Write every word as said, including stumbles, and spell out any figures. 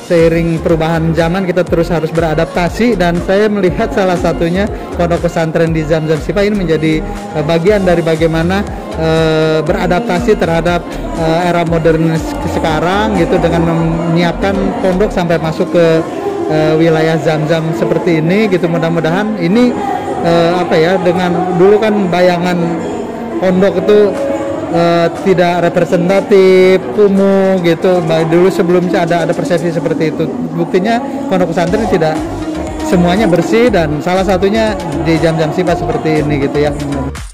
seiring perubahan zaman kita terus harus beradaptasi, dan saya melihat salah satunya pondok pesantren di Zamzam Syifa ini menjadi uh, bagian dari bagaimana uh, beradaptasi terhadap uh, era modern sekarang gitu, dengan menyiapkan pondok sampai masuk ke uh, wilayah Zamzam seperti ini gitu. Mudah-mudahan ini uh, apa ya, dengan dulu kan bayangan pondok itu Uh, tidak representatif, kumuh gitu. Dulu sebelumnya ada ada persepsi seperti itu. Buktinya pondok pesantren tidak semuanya bersih, dan salah satunya di Zamzam Syifa seperti ini gitu ya.